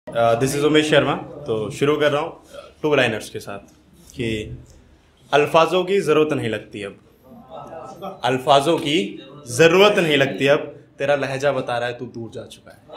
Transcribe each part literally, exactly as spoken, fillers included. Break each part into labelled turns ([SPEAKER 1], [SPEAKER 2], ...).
[SPEAKER 1] This is Umesh Sharma. तो शुरू कर रहा हूँ टू लाइनर्स के साथ कि अल्फाजों की ज़रूरत नहीं लगती अब, अल्फाजों की ज़रूरत नहीं लगती अब, तेरा लहजा बता रहा है तू दूर जा चुका है।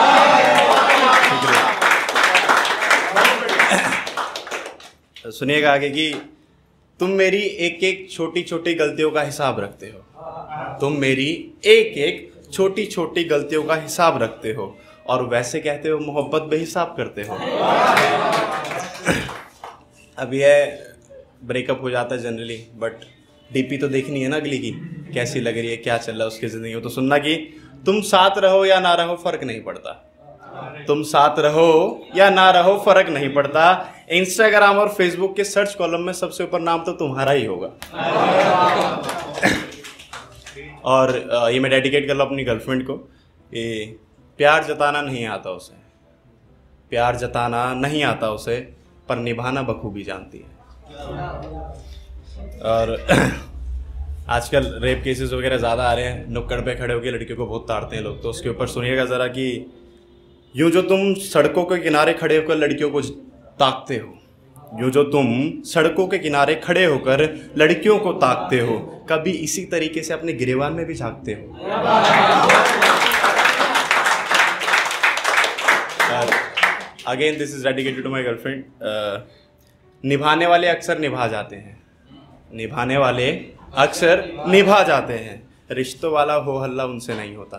[SPEAKER 1] सुनिएगा आगे कि तुम मेरी एक एक छोटी छोटी गलतियों का हिसाब रखते हो, तुम मेरी एक एक छोटी छोटी गलतियों का हिसाब रखते हो और वैसे कहते हो मोहब्बत बेहिसाब करते हो। अब यह ब्रेकअप हो जाता है जनरली, बट डीपी तो देखनी है ना अगली की, कैसी लग रही है, क्या चल रहा है उसकी ज़िंदगी में। तो सुनना कि तुम साथ रहो या ना रहो फ़र्क नहीं पड़ता, तुम साथ रहो या ना रहो फ़र्क नहीं पड़ता। इंस्टाग्राम और फेसबुक के सर्च कॉलम में सबसे ऊपर नाम तो तुम्हारा ही होगा। और ये मैं डेडिकेट कर रहा हूँ अपनी गर्लफ्रेंड को कि प्यार जताना नहीं आता उसे, प्यार जताना नहीं आता उसे, पर निभाना बखूबी जानती है। और आजकल रेप केसेस वगैरह ज़्यादा आ रहे हैं, नुक्कड़ पे खड़े होकर लड़कियों को बहुत ताड़ते हैं लोग। तो उसके ऊपर सुनिएगा ज़रा कि यूँ जो तुम सड़कों के किनारे खड़े होकर लड़कियों को ताकते हो, यूँ जो तुम सड़कों के किनारे खड़े होकर लड़कियों को ताकते हो, कभी इसी तरीके से अपने गिरेबान में भी झांकते हो। Again this is dedicated to my girlfriend. निभाने वाले अक्सर निभा जाते हैं, निभाने वाले अक्सर निभा जाते हैं, रिश्तों वाला हो हल्ला उनसे नहीं होता।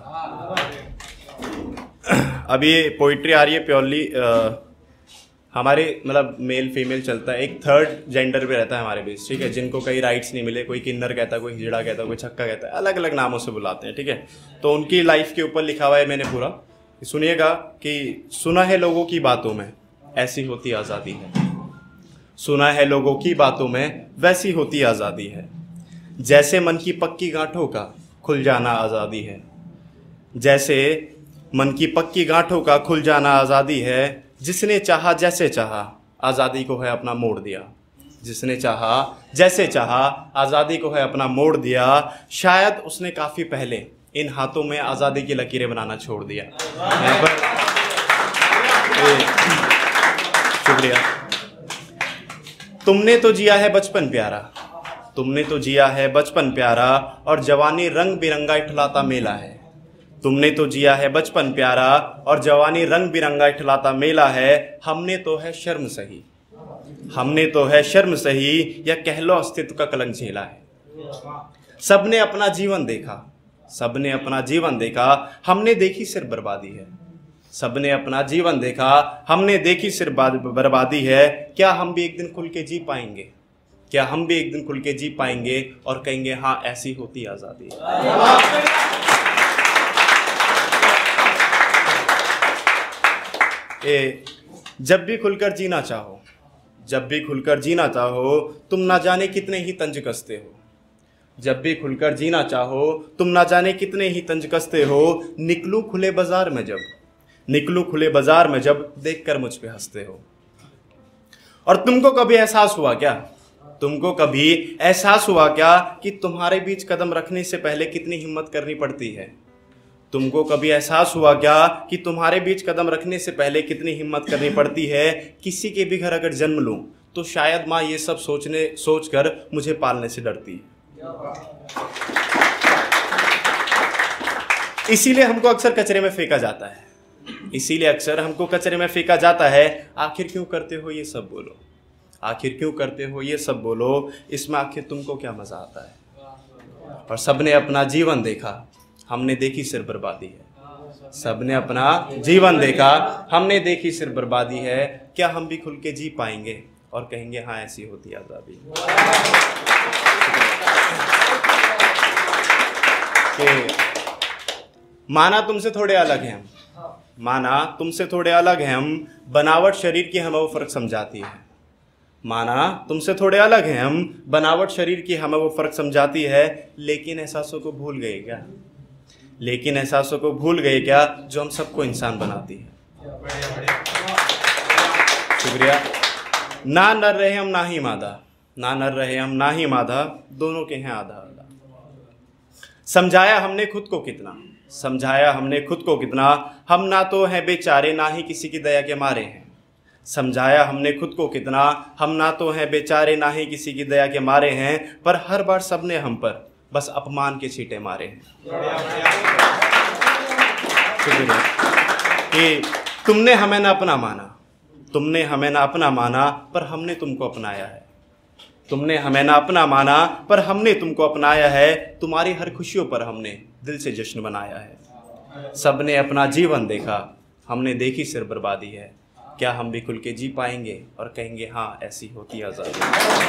[SPEAKER 1] अब ये पोइट्री आ रही है प्योरली हमारे मतलब मेल फीमेल चलता है, एक थर्ड जेंडर पे रहता है हमारे बीच, ठीक है, जिनको कई राइट्स नहीं मिले, कोई किन्नर कहता है, कोई हिजड़ा कहता है, कोई छक्का कहता है, अलग अलग नामों से बुलाते हैं, ठीक है। तो उनकी लाइफ के ऊपर लिखा हुआ है मैंने पूरा, सुनिएगा कि सुना है लोगों की बातों में ऐसी होती आज़ादी है, सुना है लोगों की बातों में वैसी होती आज़ादी है, जैसे मन की पक्की गांठों का खुल जाना आज़ादी है, जैसे मन की पक्की गांठों का खुल जाना आज़ादी है, जिसने चाहा जैसे चाहा आज़ादी को है अपना मोड़ दिया, जिसने चाहा जैसे चाहा आज़ादी को है अपना मोड़ दिया, शायद उसने काफ़ी पहले इन हाथों में आज़ादी की लकीरें बनाना छोड़ दिया। यहाँ पर शुक्रिया। तुमने तो जिया है बचपन प्यारा, तुमने तो जिया है बचपन प्यारा, और जवानी रंग बिरंगा इठलाता मेला है, तुमने तो जिया है बचपन प्यारा और जवानी रंग बिरंगा इठलाता मेला है। हमने तो है शर्म सही, हमने तो है शर्म सही, या कह लो अस्तित्व का कलंक झेला है। सबने अपना जीवन देखा, सबने अपना जीवन देखा, हमने देखी सिर्फ बर्बादी है, सबने अपना जीवन देखा, हमने देखी सिर्फ बर्बादी है। क्या हम भी एक दिन खुल के जी पाएंगे, क्या हम भी एक दिन खुल के जी पाएंगे और कहेंगे हाँ ऐसी होती आज़ादी। ए, जब भी खुलकर जीना चाहो, जब भी खुलकर जीना चाहो, तुम ना जाने कितने ही तंज कसते हो, जब भी खुलकर जीना चाहो, तुम ना जाने कितने ही तंज कसते हो। निकलूं खुले बाजार में जब, निकलूं खुले बाजार में जब, देखकर मुझ पे हंसते हो। और तुमको कभी एहसास हुआ क्या, तुमको कभी एहसास हुआ क्या कि तुम्हारे बीच कदम रखने से पहले कितनी हिम्मत करनी पड़ती है, तुमको कभी एहसास हुआ क्या कि तुम्हारे बीच कदम रखने से पहले कितनी हिम्मत करनी पड़ती है। किसी के भी घर अगर जन्म लूं तो शायद माँ ये सब सोचने सोचकर मुझे पालने से डरती है। इसीलिए हमको अक्सर कचरे में फेंका जाता है, इसीलिए अक्सर हमको कचरे में फेंका जाता है। आखिर क्यों करते हो ये सब बोलो, आखिर क्यों करते हो ये सब बोलो, इसमें आखिर तुमको क्या मजा आता है। और सबने अपना जीवन देखा, हमने देखी सिर्फ बर्बादी है, सबने अपना जीवन देखा, हमने देखी सिर्फ बर्बादी है। क्या हम भी खुल के जी पाएंगे और कहेंगे हाँ ऐसी होती आज़ादी। माना तुमसे थोड़े अलग हैं हम, माना तुमसे थोड़े अलग हैं हम, बनावट शरीर की हमें वो फर्क समझाती है, माना तुमसे थोड़े अलग हैं हम, बनावट शरीर की हमें वो फर्क समझाती है। लेकिन एहसासों को भूल गए क्या, लेकिन एहसासों को भूल गए क्या जो हम सबको इंसान बनाती है। शुक्रिया। ना नर रहे हम ना ही मादा, ना नर रहे हम ना ही मादा, दोनों के हैं आधा आधा। समझाया हमने खुद को कितना, समझाया हमने खुद को कितना, हम ना तो हैं बेचारे ना ही किसी की दया के मारे हैं। समझाया हमने खुद को कितना, हम ना तो हैं बेचारे ना ही किसी की दया के मारे हैं, पर हर बार सबने हम पर बस अपमान के छींटे मारे हैं। कि तुमने हमें ना अपना माना, तुमने हमें ना अपना माना, पर हमने तुमको अपनाया है। तुमने हमें ना अपना माना, पर हमने तुमको अपनाया है। तुम्हारी हर खुशियों पर हमने दिल से जश्न बनाया है। सबने अपना जीवन देखा, हमने देखी सिर बर्बादी है। क्या हम भी खुल के जी पाएंगे और कहेंगे हाँ ऐसी होती आज़ादी।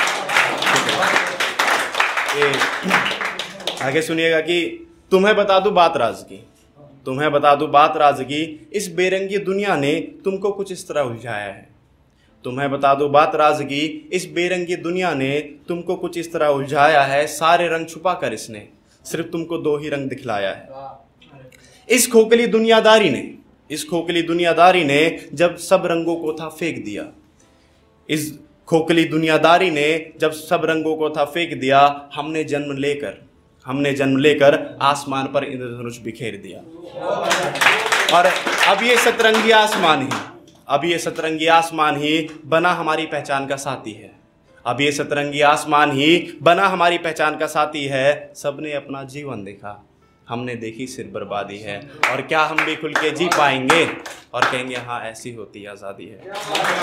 [SPEAKER 1] आगे सुनिएगा कि तुम्हें बता दूं बात राज की, तुम्हें बता दूं बात राज की, इस बेरंगी दुनिया ने तुमको कुछ इस तरह उलझाया है। तुम्हें बता दूं बात राज की, इस बेरंगी दुनिया ने तुमको कुछ इस तरह उलझाया है। सारे रंग छुपा कर इसने सिर्फ तुमको दो ही रंग दिखलाया है। इस खोखली दुनियादारी ने, इस खोखली दुनियादारी ने जब सब रंगों को था फेंक दिया, इस खोखली दुनियादारी ने जब सब रंगों को था फेंक दिया, हमने जन्म लेकर हमने जन्म लेकर आसमान पर इंद्रधनुष बिखेर दिया। और अब ये सतरंगी आसमान ही अब ये सतरंगी आसमान ही बना हमारी पहचान का साथी है। अब ये सतरंगी आसमान ही बना हमारी पहचान का साथी है। सबने अपना जीवन देखा, हमने देखी सिर बर्बादी है। और क्या हम भी खुल के जी पाएंगे और कहेंगे हाँ ऐसी होती आज़ादी है।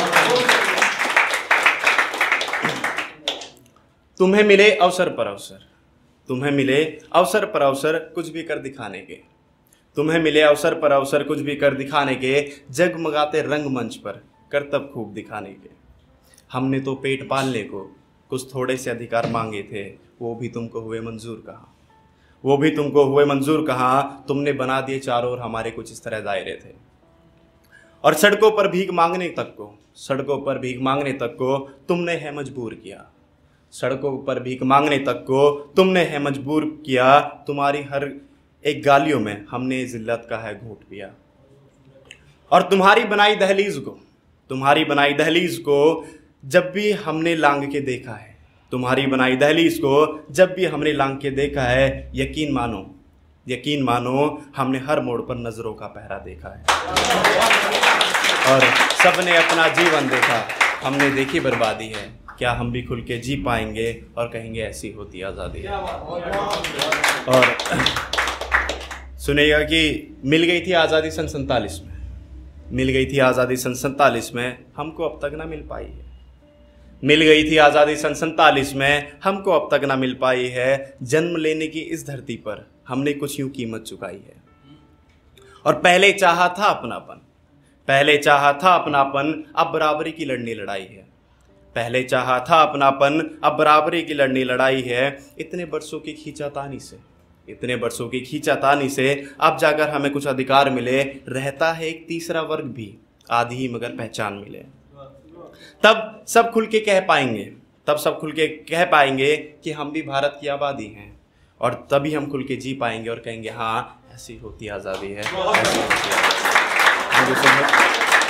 [SPEAKER 1] तुम्हें मिले अवसर पर अवसर, तुम्हें मिले अवसर पर अवसर कुछ भी कर दिखाने के, तुम्हें मिले अवसर पर अवसर कुछ भी कर दिखाने के, जगमगाते रंगमंच पर करतब खूब दिखाने के। हमने तो पेट पालने को कुछ थोड़े से अधिकार मांगे थे, वो भी तुमको हुए मंजूर कहाँ, वो भी तुमको हुए मंजूर कहाँ। तुमने बना दिए चारों ओर हमारे कुछ इस तरह दायरे थे। और सड़कों पर भीख मांगने तक को, सड़कों पर भीख मांगने तक को तुमने है मजबूर किया, सड़कों पर भीख मांगने तक को तुमने है मजबूर किया। तुम्हारी हर एक गालियों में हमने जिल्लत का है घूंट पिया। और तुम्हारी बनाई दहलीज को, तुम्हारी बनाई दहलीज को जब भी हमने लांग के देखा है, तुम्हारी बनाई दहलीज को जब भी हमने लांग के देखा है, यकीन मानो यकीन मानो हमने हर मोड़ पर नजरों का पहरा देखा है। और सबने अपना जीवन देखा, हमने देखी बर्बादी है। क्या हम भी खुल के जी पाएंगे और कहेंगे ऐसी होती आज़ादी है। और सुनिएगा कि मिल गई थी आज़ादी सन सैंतालीस में, मिल गई थी आज़ादी सन सैंतालीस में, हमको अब तक ना मिल पाई है। मिल गई थी आज़ादी सन सैंतालीस में, हमको अब तक ना मिल पाई है। जन्म लेने की इस धरती पर हमने कुछ यूं कीमत चुकाई है। और पहले चाहा था अपनापन, पहले चाहा था अपनापन, अब बराबरी की लड़नी लड़ाई है। पहले चाहा था अपनापन, अब बराबरी की लड़नी लड़ाई है। इतने बरसों की खींचातानी से, इतने बरसों की खींचातानी से अब जाकर हमें कुछ अधिकार मिले। रहता है एक तीसरा वर्ग भी, आधी ही मगर पहचान मिले। तब सब खुल के कह पाएंगे, तब सब खुल के कह पाएंगे कि हम भी भारत की आबादी हैं। और तभी हम खुल के जी पाएंगे और कहेंगे हाँ ऐसी होती आज़ादी है, ऐसी होती आज़ादी है।